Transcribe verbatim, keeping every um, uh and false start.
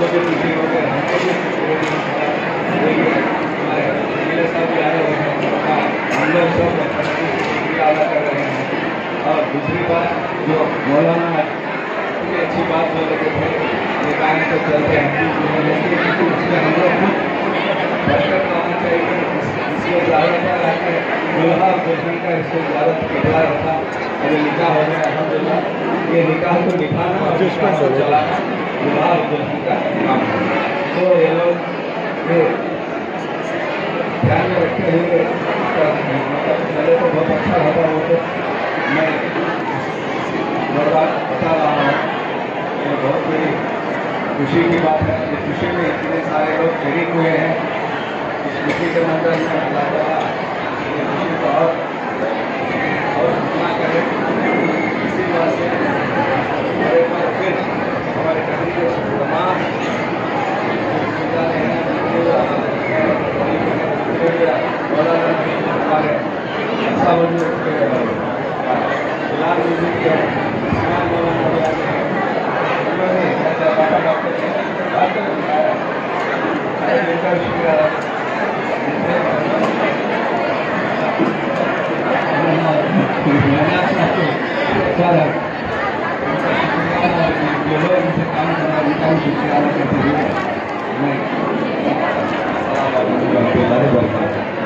भी खुशी हो गए, हमको भी खुशी हो गई। हमारे मेरे साथ भी आए हुए हैं, हम लोग सब शुक्रिया अदा कर रहे हैं। और दूसरी बात जो मौलाना इतनी अच्छी बात बोल रहे थे, निकाय तो चलते हैं उसमें हम लोग खुद बरकत आना चाहिए। इसको ज़्यादातर आके दुल्हा और दुल्हन का इसको ज़्यादा कपड़ा रखा और निकाह हो गया अल्हम्दुलिल्लाह। ये निकाह को निभाना और निकाह को चलाना दुल्हा और दुल्हन का काम है। तो ये लोग ये ध्यान में रखते हुए मतलब पहले तो बहुत अच्छा होता वो तो मैं बार बता रहा हूँ। ये बहुत बड़ी खुशी की बात है। इस खुशी में इतने सारे लोग शरीक हुए हैं। इस खुशी के मंदिर में अल्लाह ताला ये खुशी को और और दुगना करे। इसी बात से हमारे पर फिर हमारे कभी के तमाम हमारे अच्छा बंधु लाल जी के जो लोग इनसे काम करना उनका भी शुक्रिया अदा करते हुए मैं